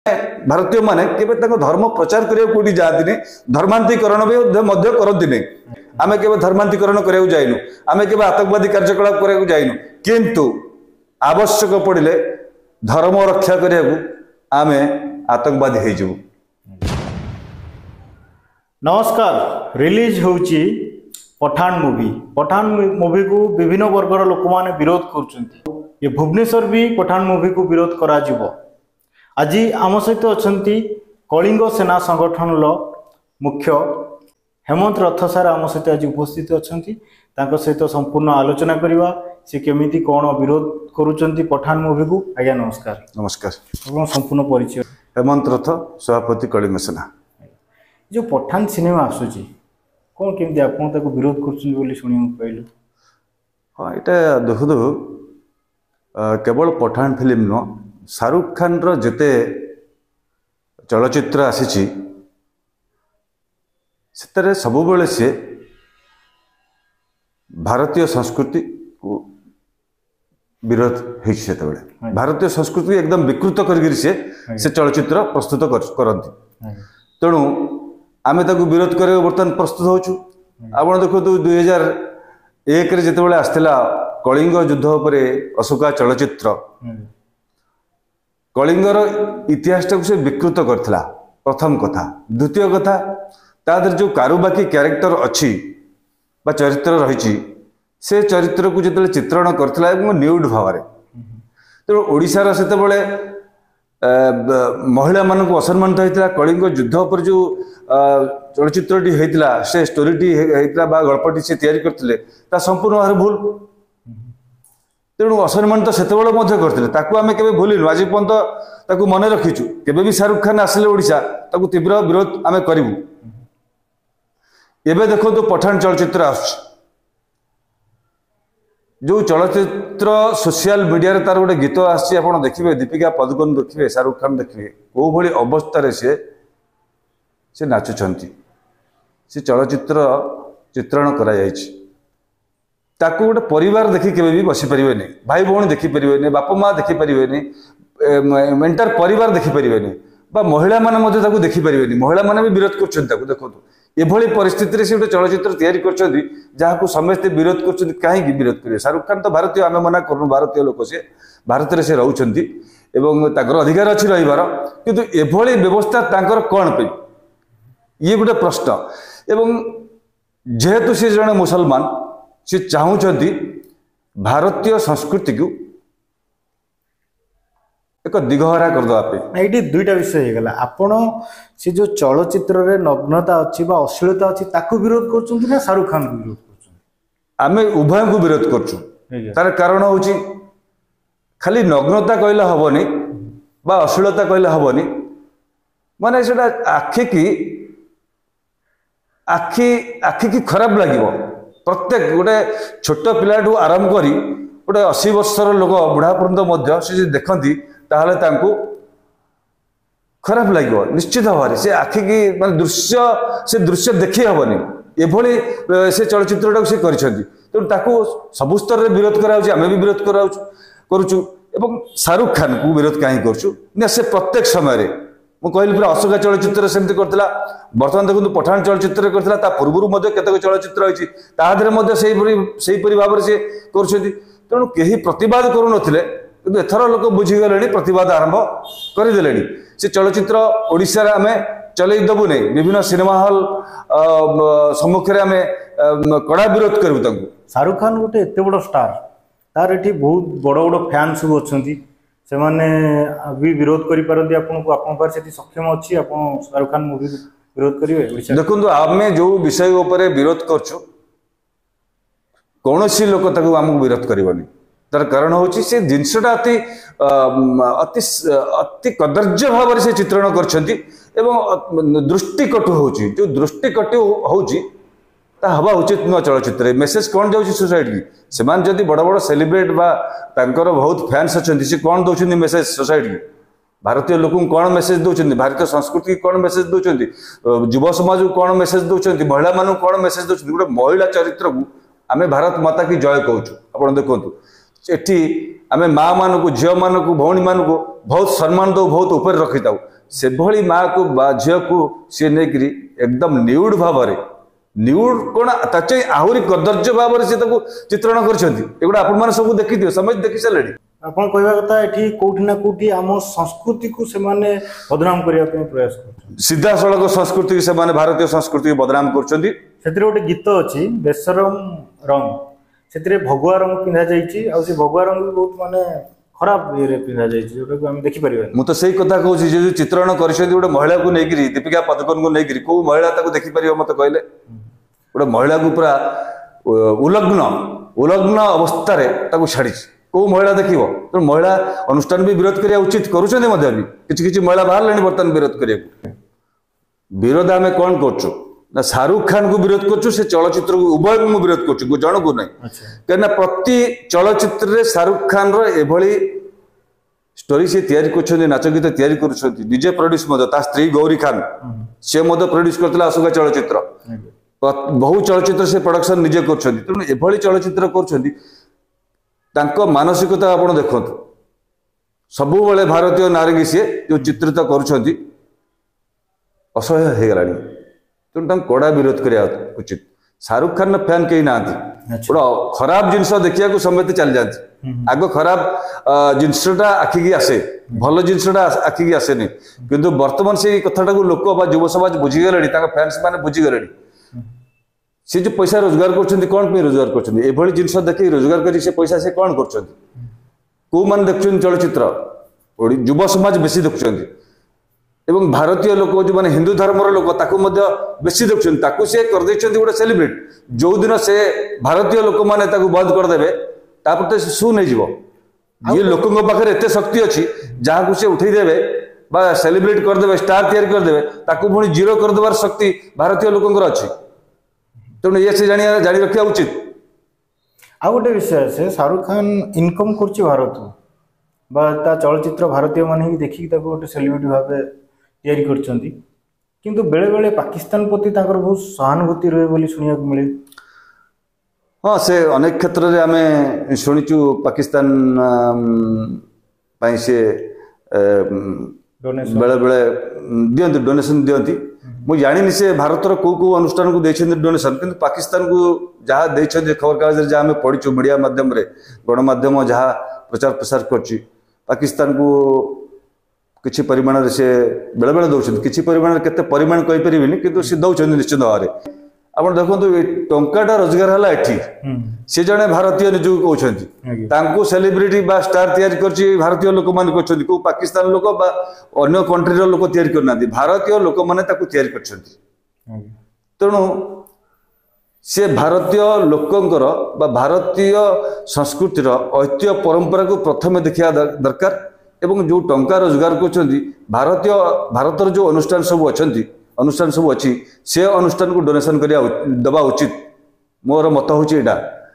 भारतीय माने केबे धर्म प्रचार करिया कोठी जाती नहीं धर्मांतरीकरण भी करती नहीं आमे केबे धर्मांतरीकरण करिया जाइनु आमे केबे आतंकवादी कार्यकलाप करिया जाइनु किंतु आवश्यक पड़िले धर्म रक्षा करिया आमे आतंकवादी हे जु। नमस्कार रिलीज होची पठान मूवी को विभिन्न वर्गर लोक माने विरोध करछंती ये भुवनेश्वर भी पठान मूवी को विरोध करा जिवो। आज आम सहित अच्छा कलिंग सेना संगठन मुख्य हेमंत रथ सार आम सहित आज उपस्थित अच्छा सहित संपूर्ण आलोचना करवा सी केमिति कौन विरोध करुँच पठान मूवी को। आज्ञा नमस्कार। नमस्कार। संपूर्ण परिचय। हेमंत रथ सभापति कलिंग सेना। जो पठान सिनेमा आसूची कौन केमती आप विरोध कर हाँ यहाँ देखु केवल पठान फिल्म नुह शाहरुख खान रो जिते चलचित्र आसी सबु बेले सी भारतीय संस्कृति को विरोध होते भारतीय संस्कृति एकदम विकृत कर से चलचित्र प्रस्तुत करती तेणु आमे ताकू विरोध कर बर्तमान प्रस्तुत होचु। आपण देखो 2001 रे जिते आसला कलिंग युद्ध पर अशोका चलचित्र कलिंगर इतिहास टाक से विकृत करथिला प्रथम कथा। द्वितीय कथा तादर जो कारुबाकी कैरेक्टर अच्छी बा चरित्र रही से चरित्र को जिते चित्रण करथिला न्यूड भाव तेणु ओडिशार सेतेबेले महिला मान को असम्मानित होता कलिंग युद्ध पर जो चलचित्रटी होता से स्टोरीटी होता गल्पटी से तैयारी करते संपूर्ण भाव भूल तेणु असम्मानित से करते आम के भूलु आज पर्यंत मन रखीचु केबे भी शाहरुख खान आसिले ओडिशा तीव्र विरोध आम करूँ। एबे देखो तो पठान चलचित्र आस जो चलचित्र सोशल मीडिया तार गोटे गीत आसी देखिए दीपिका पदुकोण देखिए शाहरुख खान देखिए कौ भली अवस्था से नाचुंट से चलचित्र चित्रण करा ताकू गोटे परिवार देखी केवे भी बसी पारे नहीं भाई भौणी देखिपारे बापा माँ देखिपारे एंटायर परिवार देखिपारे महिला मैंने देखिपारे महिला मैंने भी विरोध कर देखो एभली परिस्थिति से गोटे चलचित्र तैयारी कर समस्ते विरोध कर कहीं विरोध करेंगे। शाहरुख खान तो भारतीय आम मना करूँ भारतीय लोक से भारत में से रोच अधिकार अच्छी रही किंतु एभली व्यवस्था कौन पे ये गोटे प्रश्न एवं जेहेतु सी जड़े मुसलमान सी चाहूँगी भारतीय संस्कृति को एक दिगहरा करदे ये दुईटा विषय हो गला आपण से जो चलचित्र रे नग्नता अच्छी बा अश्लीलता अच्छी ताकू विरोध करछुं ना शाहरुख खान को विरोध करछुं आमे उभय को विरोध करछुं। तार कारण होची खाली नग्नता कहले हबनी बा अश्लीलता कहले हबनी माने सेटा आखि की खराब लागिवो प्रत्येक गोटे छोट पिलाठू आरंभ करी गोटे 80 वर्षर लोक बुढ़ा पर्यंत से देखती ताहले तांको खराब लगे निश्चित भाव से आखि की मान दृश्य देखी हेनी एभली से चलचित्र से तेणु सबु स्तर में विरोध कराम भी विरोध करुचु एवं शाहरुख खान को विरोध कहीं करुचु से प्रत्येक समय मुझे कहली पूरा अशोका चलचित्र सेमती करता बर्तमान देखो पठान चलचित्र करता पूर्व केतक चलचित्र होती भाव से कर तेणु कहीं प्रतिवाद करूँ कि एथर लोक बुझीगले प्रतिवाद आरंभ करदे से चलचित्र ओडिशा आम चलईदेबू नहीं विभिन्न सिनेमा हल सम्मुखें आम कड़ा विरोध करूँ। शाहरुख खान गोटे एत बड़ स्टार तार ये बहुत बड़ बड़ फैन सब अच्छा से मैंने भी विरोध करें आपको सक्षम अच्छी आप शाहरुख खान मूवी विरोध करेंगे। देखो आम जो विषय उपर विरोध करुँ कौन लोक आमको विरोध करनी तार कारण हूँ से जिनसटा अति अति अति कदर्य भाव से चित्रण कर दृष्टिकटु हो जो दृष्टिकटु हवा उचित नुआ चलचित्र मेसेज कौन जाऊँगी सोसाइटी की से जदि बड़ बड़ सेलिब्रेट बा बहुत फैंस अच्छा सी कौन दौरान मेसेज सोसाइटी की भारतीय लोक कौन मेसेज दौरान भारतीय संस्कृति कौन मेसेज दौरान युव समाज को कौन मेसेज दौरान महिला मानू कौन मेसेज दौरान गोटे महिला चरित्र को आम भारत माता की जय कहूँ आप देखु एटी आम माँ मान को झील मान को भौणी मान को बहुत सम्मान दो बहुत ऊपर रखी था से भली माँ को झील को सी नहीं एकदम न्यूड भाव न्यूड कौन ताचे आहरी कदर्य भाव से चित्रण कर आपण सब देखी समझ देखी सारे आपण कहवा कथा एठी कोठी ना कोठी आम संस्कृति को से माने बदनाम करिया पे प्रयास कर सीधा सड़क संस्कृति से माने भारतीय संस्कृति बदनाम करछंती सेतिर गोटे गीत अछि बेसरम रंग सेतिर भगवा रंग पिंधा जाईची आ से भगवा रंग भी बहुत माने खराब ये रे पिंधा जाईची जोटा को हम देखि परिबा मु तो सही कथा कहूची जे चित्रण करछंती गोटे महिला को नेगिरी दीपिका पादुकोण को नेगिरी को महिला ताको देखि परिबा मते कहले गोटे महिला को पूरा उलग्न अवस्था रे ताको छाड़ी को महिला देखिबो तो महिला अनुष्ठान भी विरोध करिया उचित करूछने मध्य भी किछि महिला बाहर लेनी बर्तन विरोध करिया विरोध आमे कोन करछु ना शाहरुख खान को विरोध करछु से चलचित्र को उभय को विरोध करछु जण को नहीं कहना प्रति चलचित्र रे शाहरुख खान रो एभली स्टोरी से तैयारी करछन नाच गीत तैयारी करछन डीजे प्रोड्यूस मद ता स्त्री गौरी खान से मद प्रोड्यूस करतला अशोका चलचित्र बहु चलचित्र से प्रोडक्शन निजे करछन तेणु एभली चलचित्र करछन तांको मानसिकता आपण देखंतु सबु बेले भारतीय नारी सी जो चित्रित करुछंती असह्य हो गलानी तेणु तांको कड़ा विरोध करिया उचित शाहरुख खान फैन कहीं ना गोटे खराब जिनस देखिया समस्त चली जाती आग खराब जिनसटा आखिक आसे भल जिनसटा आखिक आसेनि किंतु वर्तमान से कथाटा को लोक युव समाज बुझीगले फैंस मैंने बुझीगले सी जो पैसा रोजगार कर कौन रोजगार कर जिनस देखिए रोजगार कर पैसा से कौन कर मैंने देखुं चलचित्र युव समाज बेसी देखुं एवं भारतीय लोक जो मैंने हिंदू धर्मर लोक बेसी देखुं सी कर गोटे सेलिब्रेट जो दिन से भारतीय लोक मैंने बंद करदे तापर शु नहीं ये लोकों पाखे एत शक्ति अच्छी जहाँ को सी उठेदेवे सेलिब्रेट करदे स्टार तैयारी करदे पुणी जीरो करदेवार शक्ति भारतीय लोकंर अच्छी तेणु ये से जानी रखा उचित आ गोटे विषय से शाहरुख खान इनकम कर भारत बा चलचित्र भारतीय मान ही देखिक गोटे सेलिब्रिटी भाव तैयारी किंतु बेले बेले पाकिस्तान प्रति बहुत सहानुभूति रहे बोली सुनिया मिले हाँ से अनेक क्षेत्र में आम शुणीचु पाकिस्तान से बेले बेले दियंती डोनेशन दियंती मुझे जानी से भारतर कौ कौ अनुष्ठान को देते डोनेशन किंतु पाकिस्तान को जहाँ देते खबर कागज जहाँ आम पढ़ी मीडिया माध्यम गणमाध्यम जहाँ प्रचार प्रसार कर पाकिस्तान को किसी परिमाण से बेले बेले दौरान किसी परिमाण केते परिमाण कही परिबिनी किंतु से दौरान निश्चित भाव आप देखो टंकाटा रोजगार है एठी सी जड़े भारतीय निजक कहते सेलिब्रिटी बा स्टार तैयारी कर भारतीय लोक मैंने को पाकिस्तान लोक अन्य कंट्री लोक तैयारी करना भारतीय लोक मैंने तैयारी तेणु से भारतीय लोकंकर भारतीय संस्कृतिर ऐतिह्य परंपरा को प्रथम देखा दरकार एवं जो टंका रोजगार कर भारतर जो अनुष्ठान सब अच्छी से अनुष्ठान को डोनेशन दबा उचित मोर मत हूँ यहाँ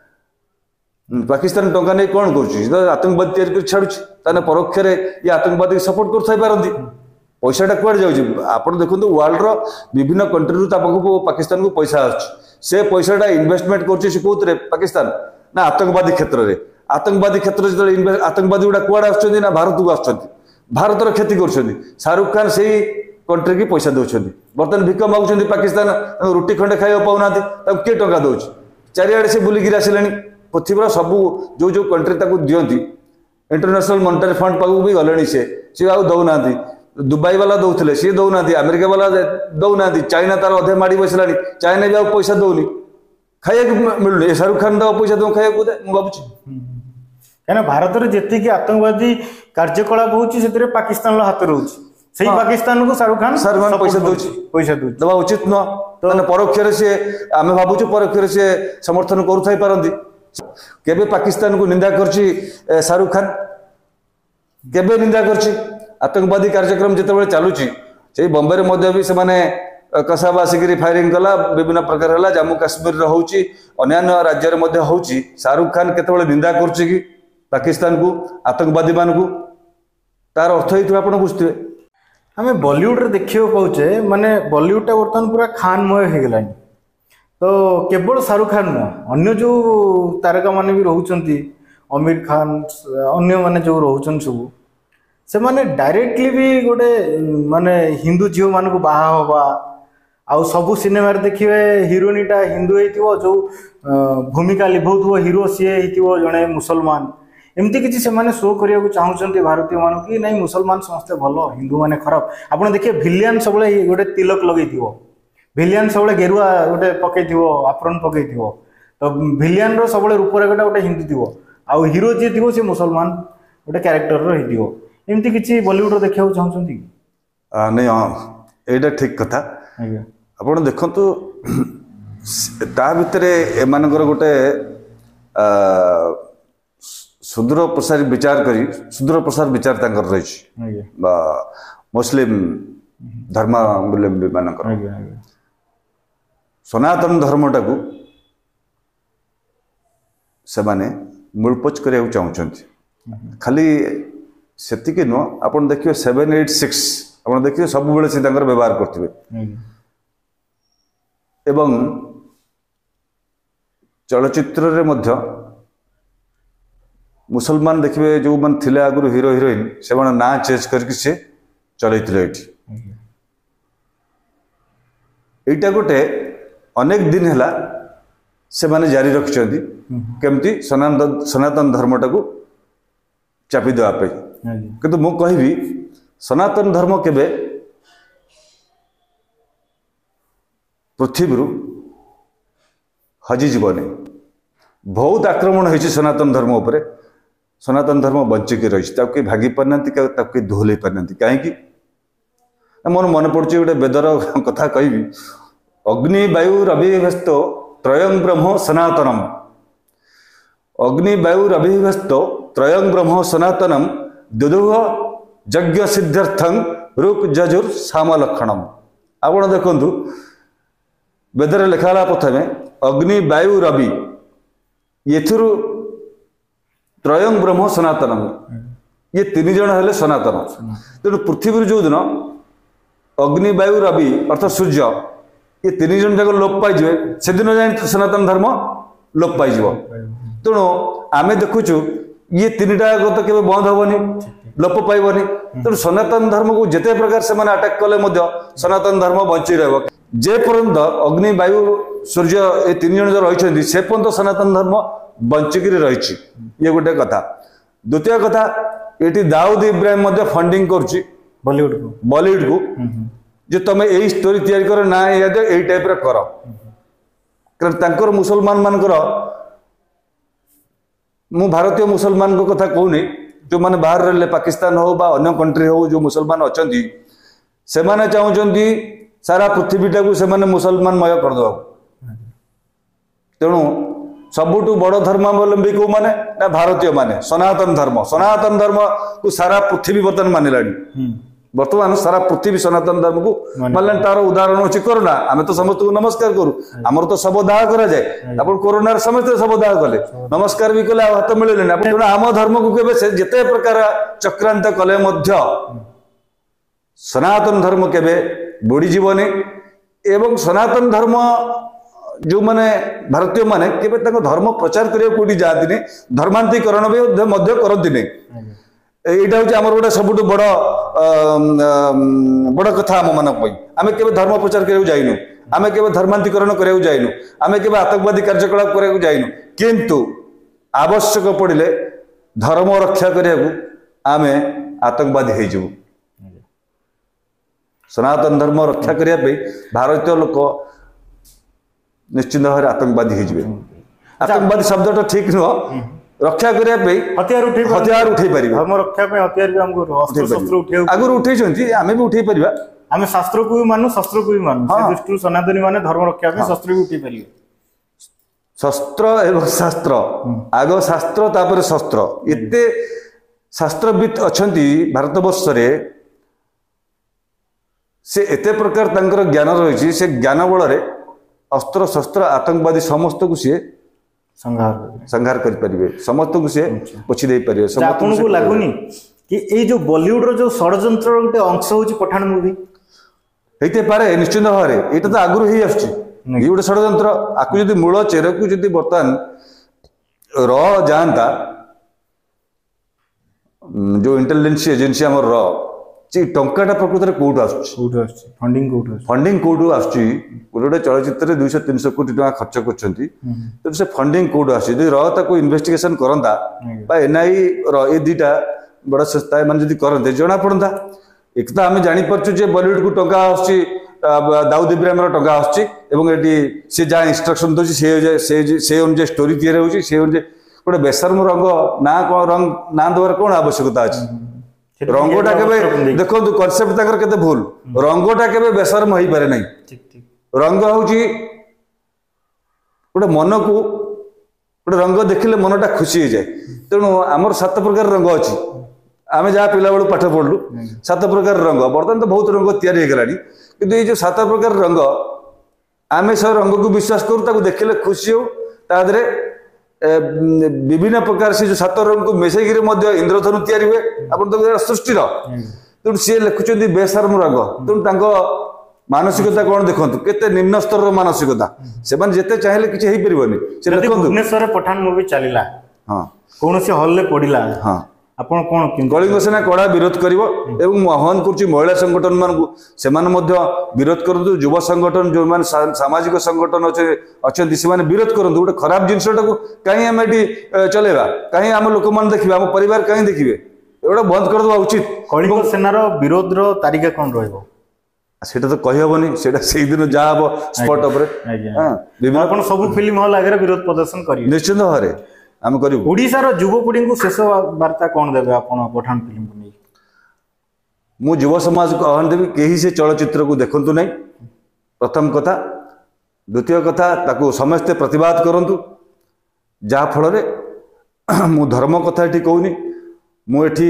पाकिस्तान टंका नहीं कौन कर आतंकवादी तैयारी कर छाड़ुची परोक्ष ये आतंकवादी सपोर्ट कर पैसाटा कुआड़े जाऊँगी आप देखो वर्ल्ड विभिन्न कंट्री पाकिस्तान को पैसा से पैसाटा इन्वेस्टमेंट कर पाकिस्तान ना आतंकवादी क्षेत्र में आतंकवादी क्षेत्र जो आतंकवादी गुड़ा कुआड़े ना भारत को आस भारतर क्षति कर शाहरुख खान से कंट्री की पैसा दौरान बर्तमान भिक मागुं पाकिस्तान रुटी खंडे खाई पाऊना किए टंका दौर चारिड़े से बुलिकी आसिले पृथ्वीर सबू जो जो कंट्री दिखती इंटरनेशनल मॉनिटरी फंड पाक भी गले सी आउ दौना दुबई वाला दौले सी दौना अमेरिका वाला दौना चाइना तार अधे माड़ी बसला चाइना भी आउ पैसा दौनी खाया मिलूनी शाहरुख खान दो पैसा दो खाया मुझे भावुँ क्या भारत में जी आतंकवादी कार्यकलाप हो पाकिस्तान हाथ रोचे से पाकिस्तान को शाहरुख खान पैसा दवा उचित नुह तो परोक्ष से आम भावुँ परोक्ष से समर्थन करुथाई केबे पाकिस्तान को निंदा कर शाहरुख खान केबे निंदा कर आतंकवादी कार्यक्रम जिते चलुची से बॉम्बे में भी से कसाब आसिक फायरिंग कला विभिन्न प्रकार है जम्मू काश्मीर होची अन्य राज्य में होची शाहरुख खान केतबेले निंदा कर पाकिस्तान को आतंकवादी मान को तार अर्थ ही आप बुझे आम बॉलीवुड रे देखियो पाउचे माने बॉलीवुड बर्तमान पूरा खानमय हो गलानी तो केवल शाहरुख खान नुह अन्य जो तारका माने भी रहउचंती आमिर खान अन्य माने जो रोचन सब से माने डायरेक्टली भी गोटे माने हिंदू झील मान को बाहा हवा आउ सबु सिनेमा देखिए हिरोइनटा हिंदू होइतिबो जो भूमिका लिभौथो हीरो सी होइतिबो जणे मुसलमान एमती किसी से माने शो करिया को चाहउछन्ती भारतीय मान कि नहीं मुसलमान समस्ते भलो हिंदू माने खराब आपण देखिए विलियन सबले गोटे तिलक लगैतिबो विलियन सबले गेरुआ गोटे पकैतिबो आफरन पकैतिबो तो विलियन रो सबले रूप रेखाटा गोटे हिंदू थिबो आ हीरो जे थिबो से मुसलमान गोटे कैरेक्टर रो हिथिबो एमती किसी बॉलीवुड रो देखिया को चाहउछन्ती नहीं एटा ठीक कथा आपण देखंतु ता भितरे एमानकर गोटे सुदूर प्रसार विचार करी सुदूर प्रसार विचार तांकर रही मुस्लिम धर्मावलंबी मानकर सनातन धर्मटा को से माने मूलपोच करिया चाहूँगी खाली सेतिक नुह आप देखिए 786 आप देखिए सब बेले से व्यवहार करते एवं चलचित्र रे मध्य मुसलमान देखिए जो मन थिले आगु हीरो हिरोइन से ना चेंज करके से चलते एटा गोटे अनेक दिन है से माने जारी रखिंट केमती सनातन धर्मटा को चापी देवाई किंतु मु कहबी सनातन धर्म केबे पृथ्वी हजिजनी बहुत आक्रमण होती सनातन धर्म उपरे सनातन धर्म बंचिकी रही भागी पारना दोहल पारना कहीं मोर मन पड़े गोटे वेदर कथा कहि अग्नि वायु रविभस्त त्रयं ब्रह्म सनातनम अग्नि वायु रविभस्त त्रयं ब्रह्म सनातनम दुदुह यज्ञ सिद्ध्यर्थं रुक जजुर सामलक्षणम आपण देखंतु वेदर लिखाला प्रथमे अग्नि वायु रवि एथिरु त्रयं ब्रह्म सनातनम ये तीन जन हेले सनातन तेणु पृथ्वी जो दिन अग्नि वायु रवि अर्थात सूर्य ये तीन जन जाक लोप पाइजे से दिन जाए सनातन धर्म लोप पाइज तेणु आमे देखुचु ये तीन टाक तो केवे बंद हेनी लोप पाइबनी तेणु सनातन धर्म को जिते प्रकार से अटाक कले सनातन धर्म बंची रह जे पर्यंत अग्नि वायु सूर्य ये तीन जन जो रही से पर्यंत सनातन धर्म बंचिकी रही ये गोटे कथा द्वितीय कथा ये दाऊद इब्राहिम फंडिंग कर बॉलीवुड को जो तुम यही स्टोरी तैयारी कर ना यही टाइप कर कारण मुसलमान मानकर मु भारतीय मुसलमान को कथा कहूनी जो मैंने बाहर रहे पाकिस्तान हो बा अन्य कंट्री हो जो मुसलमान अच्छा से माने चाहते सारा पृथ्वीटा को से मुसलमानमय करदे तेणु सबुठ बड़ धर्मावलंबी को माने ना भारतीय माने सनातन धर्म को सारा पृथ्वी बर्तमान मानिला बर्तमान सारा पृथ्वी सनातन धर्म को मानला तार उदाहरण होची कोरोना आमे तो समस्त को नमस्कार करू हमर तो सब दाह करा जाए आपण कोरोना समस्त सब दाह कले नमस्कार भी कले हाथ मिले ना आपण आम धर्म को केबे से जते प्रकार चक्रांत कले मध्य सनातन धर्म केबे बुड़ी जीवनी एवं सनातन धर्म जो माने भारतीय माने केबे तक धर्म प्रचार करिया कोठी जाती नहीं धर्मांतरीकरण भी मध्य करती नहीं एटा हूँ आम गोटे सब बड़ बड़ कथा आम मान आम के धर्म प्रचार करा जाइनु आम के धर्मांतरीकरण करा जाइनु आम के आतंकवादी कार्यकलाप करा जाइनु किंतु आवश्यक पड़े धर्म रक्षा करने आम आतंकवादी हो सनातन धर्म रक्षा करने भारतीय लोक निश्चित भाव आतंकवादी हो आतंकवादी शब्दटा ठीक नुह रक्षा करने हथियार उठे पारे धर्म रक्षा हथियार आगुरी उठे आम भी उठे पार आम शास्त्र को भी मानु शस्त्र को भी मानु दृष्टि सनातनी माने धर्म रक्षा शस्त्र भी उठे पारे शस्त्र एवं शास्त्र आग शास्त्र तापर शस्त्र एते शास्त्रविद अछंती भारतवर्ष रे से एते प्रकार तांकर ज्ञान रही से ज्ञान बल रे अस्त्र शस्त्र आतंकवादी समस्त को सी संहार करें समस्त को सी पोछि दे पारे आपन को लागुनी कि ए जो बॉलीवुड रो जो षडयंत्र गोटे अंश होची पठान मूवी हेते पारे निश्चित भाव में एटा तो आगुरी ही आछी ये गोटे षडयंत्र आकु जदि मूल चेर को जदि बर्तमान र जानता जो इंटेलिजेंस एजेंसी आमर टंकाटा प्रकृत में कौटू आस फंडिंग कौटू आस गोटे चलचित्र 200-300 कोटी टका खर्च कर से फंडिंग कौटू आस इन्वेस्टिगेशन करता एनआई ये दुटा बड़ संस्था मैंने करते जना पड़ता एक तो आम जापर बॉलीवुड को टंका आस दाऊद इब्राहिम टंका आस सी जहाँ इंस्ट्रक्शन दूसरी से अनुसार स्टोरी तैयारी होती से अनुसार गोटे बेसरम रंग ना कौन रंग ना देवार कौन आवश्यकता अच्छी रंगटा के देखो कनसेप्ट के भूल रंगटा के बेसरम हो पारे ना रंग हूँ गोटे मन को गोटे रंग देखिले मनटा खुशी हो जाए तेणु आमर 7 प्रकार रंग अच्छी आम जहाँ पिला बेलू पाठ पढ़लु 7 प्रकार रंग बर्तमान तो बहुत रंग तैयारी होगलानी किंतु ये जो 7 प्रकार रंग आम से रंग को विश्वास करूँ देखिले खुशी हो तादरे विभिन्न प्रकार से जो 7 रंग को मिसेक इंद्रधनु तैयारी हुए आप सृष्टि तेणु सी लिखुं बेसरम रंग तेणु मानसिकता कौन देखो केते निम्न स्तर मानसिकता से जिते चाहिए किसी हो पारनि से भुवनेश्वर पठान मूवी चलला हाँ कौन से हॉल में पड़िला हाँ आपण कौन कलिंग सेना कड़ा विरोध करिवो एवं आह्वान करुच्ची महिला संगठन मानकु सेमान मध्य विरोध करंतु युवा संगठन जो मान सामाजिक संगठन अच्छे से विरोध करंतु गोटे खराब जिनसटा को कहीं आम ये चलेबा कहीं आम लोक मान देखिबे आम परिवार कहीं देखिबे एटा बंद कर दवा उचित कलिंग सेनार विरोध रो तारिका कौन रहइबो सेटा तो कहि हबनी सेटा सेही दिन जा हबो स्पॉट ऊपर हां विभिन्न आपण सब फिल्म हॉल आगे विरोध प्रदर्शन करियो निश्चित भारे आम करू ओडिशार युवपीढ़ी को शेष वार्ता कौन देवे आपण पठान फिल्म को नहीं मु युव समाज को आह्वान देवी कहीं से चलचित्र को देखंतु नहीं प्रथम कथा द्वितीय कथा ताको समस्ते प्रतिवाद करंतु जा फल मु धर्म कथा एठी कहूनी मु एठी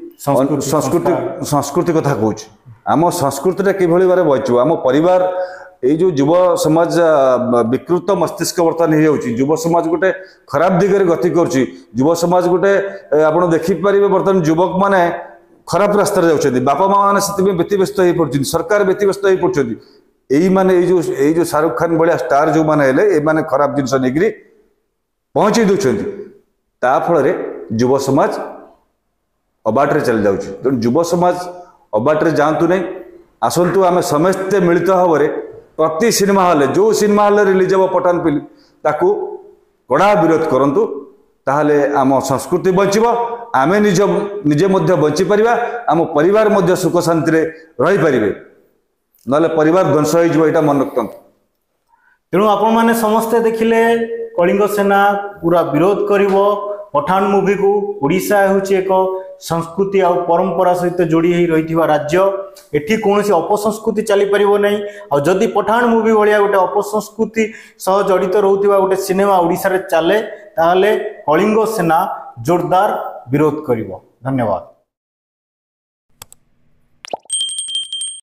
संस्कृति कथा कहूँ आम संस्कृति किभली भाव बचु आम परिवार ये जो युव समाज विकृत मस्तिष्क बर्तमान हो युव समाज गोटे खराब दिगरे गति कर युव समाज गोटे आप देखिपारे बर्तमान युवक माने खराब रास्तार जाऊँ बापा माँ मैंने से व्यतिव्यस्त हो पड़ते सरकार व्यतिव्यस्त हो पड़ते यही माने ये जो शाहरुख खान भाया स्टार जो मैंने ये खराब जिनस नहीं पहुँचे दौरान ताफल युव समाज अबाटे चली जाऊँ तेणु युव समाज अबाटे जातु नहीं आसतु आम समस्ते मिलित भाव में प्रति सिनेमा हॉल जो सिनेमा हॉल रिलीज हम पठान फिल्म ताकू कड़ा विरोध करंतु ताहले आम संस्कृति बचिब आम निजे बंची परिबा आम परिवार मध्य सुख शांति रही पारिबे नले परिवार ध्वंस हो मन रखता तेणु आपण माने समस्ते देखिले कलिंग सेना पूरा विरोध करिवो पठान मूवी को ओडिशा होची एक संस्कृति आ परंपरा सहित जोड़ी रही राज्य एठी कौन सी अपसंस्कृति चली पारिबो नहीं आ जदि पठान मूवी भाया गोटे अपसंस्कृति सह जड़ित रोथिबा गोटे सिनेमा ओडिशा रे चले ताहले कलिंग सेना जोरदार विरोध करिवो। धन्यवाद।